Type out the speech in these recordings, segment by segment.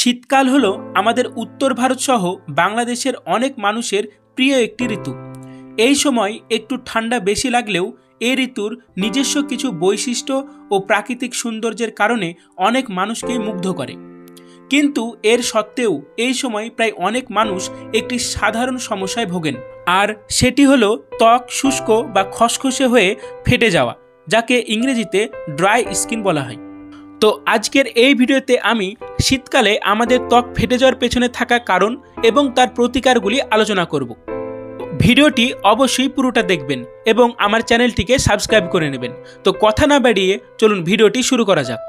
শীতকাল হলো আমাদের উত্তর ভারত সহ বাংলাদেশের অনেক মানুষের প্রিয় একটি ঋতু। এই সময় একটু ঠান্ডা বেশি লাগলেও এই ঋতুর নিজস্ব কিছু বৈশিষ্ট্য ও প্রাকৃতিক সৌন্দর্যের কারণে অনেক মানুষকে মুগ্ধ করে। কিন্তু এর সত্ত্বেও এই সময় প্রায় অনেক মানুষ একটি সাধারণ সমস্যায় ভোগেন, আর সেটি হলো ত্বক শুষ্ক বা খসখসে হয়ে ফেটে যাওয়া, যাকে ইংরেজিতে ড্রাই স্কিন বলা হয়। তো আজকের এই ভিডিওতে আমি শীতকালে আমাদের ত্বক ফেটে যাওয়ার পেছনে থাকা কারণ এবং তার প্রতিকারগুলি আলোচনা করব। ভিডিওটি অবশ্যই পুরোটা দেখবেন এবং আমার চ্যানেলটিকে সাবস্ক্রাইব করে নেবেন। তো কথা না বাড়িয়ে চলুন ভিডিওটি শুরু করা যাক।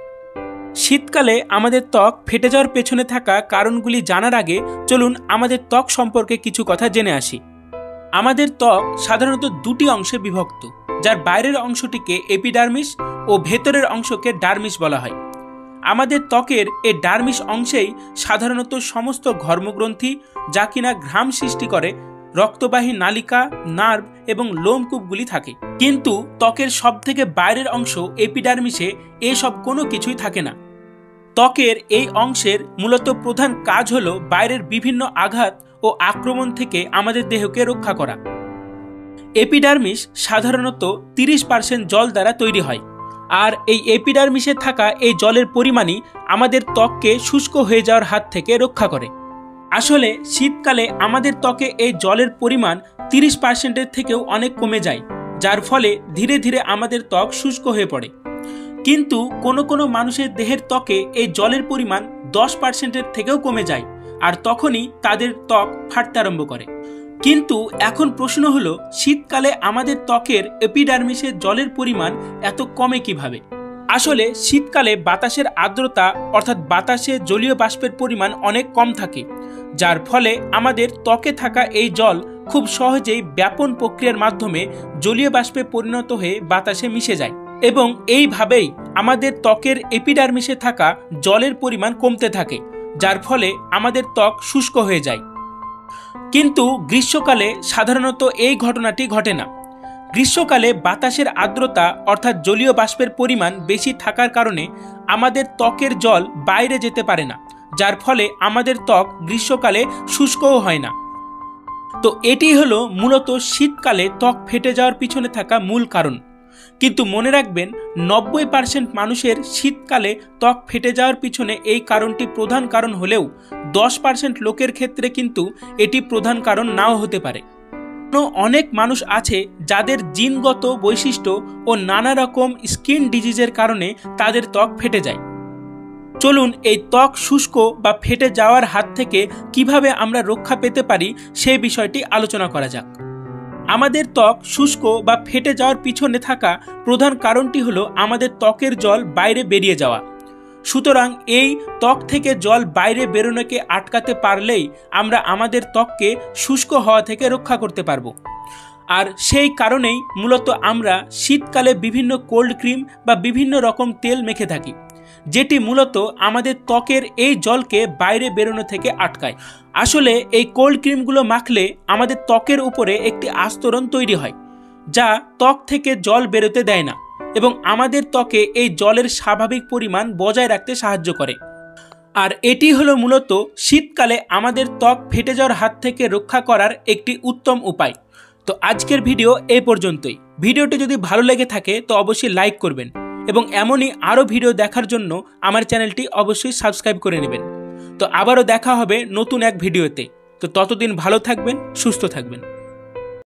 শীতকালে আমাদের ত্বক ফেটে যাওয়ার পেছনে থাকা কারণগুলি জানার আগে চলুন আমাদের ত্বক সম্পর্কে কিছু কথা জেনে আসি। আমাদের ত্বক সাধারণত দুটি অংশে বিভক্ত, যার বাইরের অংশটিকে এপিডার্মিস ও ভেতরের অংশকে ডার্মিস বলা হয়। আমাদের ত্বকের এই ডার্মিস অংশেই সাধারণত সমস্ত ঘর্মগ্রন্থি, যা কিনা ঘাম সৃষ্টি করে, রক্তবাহী নালিকা, নার্ভ এবং লোমকূপগুলি থাকে। কিন্তু ত্বকের সবথেকে বাইরের অংশ এপিডার্মিসে এসব কোনো কিছুই থাকে না। ত্বকের এই অংশের মূলত প্রধান কাজ হলো বাইরের বিভিন্ন আঘাত ও আক্রমণ থেকে আমাদের দেহকে রক্ষা করা। এপিডার্মিস সাধারণত 30% জল দ্বারা তৈরি হয়, আর এই এপিডার্মিসে থাকা এই জলের পরিমাণই আমাদের ত্বককে শুষ্ক হয়ে যাওয়ার হাত থেকে রক্ষা করে। আসলে শীতকালে আমাদের ত্বকে এই জলের পরিমাণ 30%-এর থেকেও অনেক কমে যায়, যার ফলে ধীরে ধীরে আমাদের ত্বক শুষ্ক হয়ে পড়ে। কিন্তু কোনো কোনো মানুষের দেহের ত্বকে এই জলের পরিমাণ 10%-এর থেকেও কমে যায়, আর তখনই তাদের ত্বক ফাটতে আরম্ভ করে। কিন্তু এখন প্রশ্ন হলো, শীতকালে আমাদের ত্বকের এপিডার্মিসের জলের পরিমাণ এত কমে কিভাবে? আসলে শীতকালে বাতাসের আর্দ্রতা অর্থাৎ বাতাসে জলীয় বাষ্পের পরিমাণ অনেক কম থাকে, যার ফলে আমাদের ত্বকে থাকা এই জল খুব সহজেই ব্যাপন প্রক্রিয়ার মাধ্যমে জলীয় বাষ্পে পরিণত হয়ে বাতাসে মিশে যায়, এবং এইভাবেই আমাদের ত্বকের এপিডার্মিসে থাকা জলের পরিমাণ কমতে থাকে, যার ফলে আমাদের ত্বক শুষ্ক হয়ে যায়। কিন্তু গ্রীষ্মকালে সাধারণত এই ঘটনাটি ঘটে না। গ্রীষ্মকালে বাতাসের আর্দ্রতা অর্থাৎ জলীয় বাষ্পের পরিমাণ বেশি থাকার কারণে আমাদের ত্বকের জল বাইরে যেতে পারে না, যার ফলে আমাদের ত্বক গ্রীষ্মকালে শুষ্কও হয় না। তো এটি হলো মূলত শীতকালে ত্বক ফেটে যাওয়ার পিছনে থাকা মূল কারণ। কিন্তু মনে রাখবেন, 90% মানুষের শীতকালে ত্বক ফেটে যাওয়ার পিছনে এই কারণটি প্রধান কারণ হলেও 10% লোকের ক্ষেত্রে কিন্তু এটি প্রধান কারণ নাও হতে পারে। অনেক মানুষ আছে যাদের জিনগত বৈশিষ্ট্য ও নানা রকম স্কিন ডিজিজের কারণে তাদের ত্বক ফেটে যায়। চলুন এই ত্বক শুষ্ক বা ফেটে যাওয়ার হাত থেকে কিভাবে আমরা রক্ষা পেতে পারি সেই বিষয়টি আলোচনা করা যাক। আমাদের ত্বক শুষ্ক বা ফেটে যাওয়ার পিছনে থাকা প্রধান কারণটি হলো আমাদের ত্বকের জল বাইরে বেরিয়ে যাওয়া। সুতরাং এই ত্বক থেকে জল বাইরে বেরোনোকে আটকাতে পারলেই আমরা আমাদের ত্বককে শুষ্ক হওয়া থেকে রক্ষা করতে পারবো। আর সেই কারণেই মূলত আমরা শীতকালে বিভিন্ন কোল্ড ক্রিম বা বিভিন্ন রকম তেল মেখে থাকি, যেটি মূলত আমাদের ত্বকের এই জলকে বাইরে বেরোনো থেকে আটকায়। আসলে এই কোল্ড ক্রিমগুলো মাখলে আমাদের ত্বকের উপরে একটি আস্তরণ তৈরি হয়, যা ত্বক থেকে জল বেরোতে দেয় না এবং আমাদের ত্বকে এই জলের স্বাভাবিক পরিমাণ বজায় রাখতে সাহায্য করে। আর এটি হলো মূলত শীতকালে আমাদের ত্বক ফেটে যাওয়ার হাত থেকে রক্ষা করার একটি উত্তম উপায়। তো আজকের ভিডিও এই পর্যন্তই। ভিডিওটি যদি ভালো লেগে থাকে তো অবশ্যই লাইক করবেন এবং এমনই আরও ভিডিও দেখার জন্য আমার চ্যানেলটি অবশ্যই সাবস্ক্রাইব করে নেবেন। তো আবারও দেখা হবে নতুন এক ভিডিওতে। তো ততদিন ভালো থাকবেন, সুস্থ থাকবেন।